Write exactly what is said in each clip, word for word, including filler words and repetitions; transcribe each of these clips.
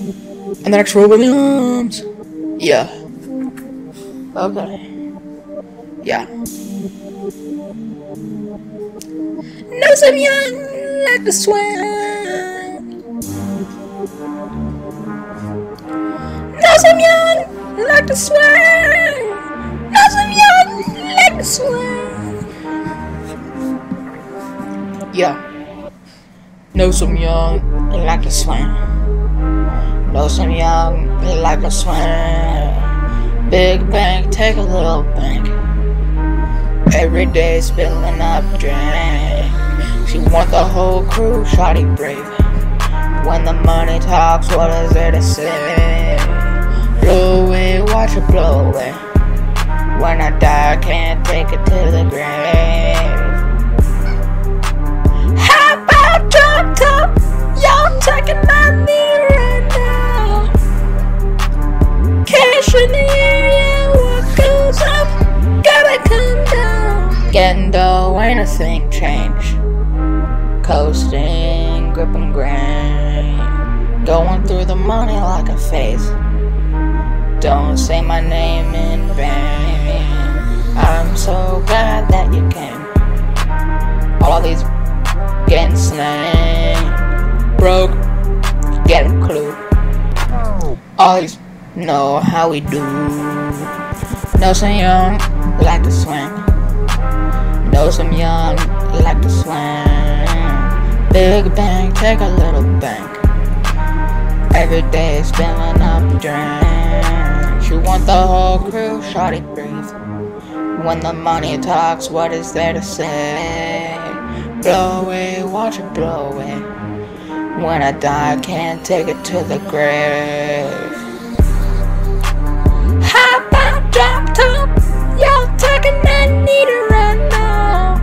And the next Roy Williams. Yeah. Okay. Yeah. Know some young like to swing. Know some young like to swing. Know some young like to swing. Yeah. Know some young like to swing. Know some young like to swing. Big bank, take a little bank. Every day spilling up drink. She want the whole crew, shawty brave. When the money talks, what is there to say? Blow away, watch it blow away. When I die, I can't take it to the grave. How about drop top? Y'all taking my knee right now. Cash in the area, what goes up, gotta come down. Getting dough, ain't a thing changed. Coasting, gripping grain. Going through the money like a phase. Don't say my name in vain. I'm so glad that you came. All these getting slain. Broke, get a clue. All these know how we do. Know some young like to swing. Know some young like to swing. Big bank, take a little bank. Every day spilling up drink. You want the whole crew, shawty breathe. When the money talks, what is there to say? Blow away, watch it blow away. When I die, I can't take it to the grave. How about drop top? Y'all taking that needle right now.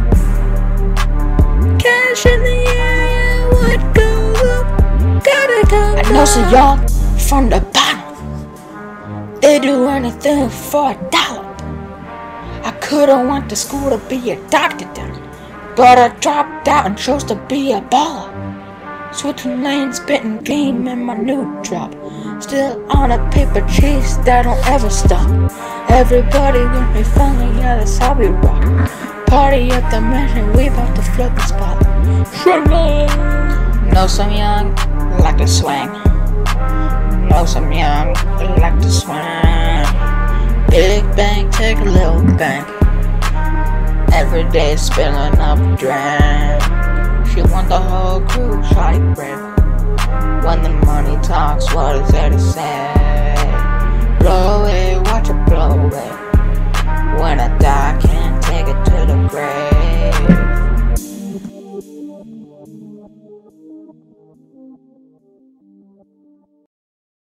Cash in the area, what goes up, gotta come down. I know some y'all from the bottom. They do anything for a dollar. I could've went to school to be a doctor then, but I dropped out and chose to be a baller. Switching lanes, spitting game in my new drop. Still on a paper chase that don't ever stop. Everybody when we finally, yeah, that's how we rock. Party at the mansion, we about to flip the spot. Know some young like to swing. Know some young like to swing. Big bank, take a little bank. Every day spilling up drink. She want the whole crew, shawty brave. When the money talks, what is there to say?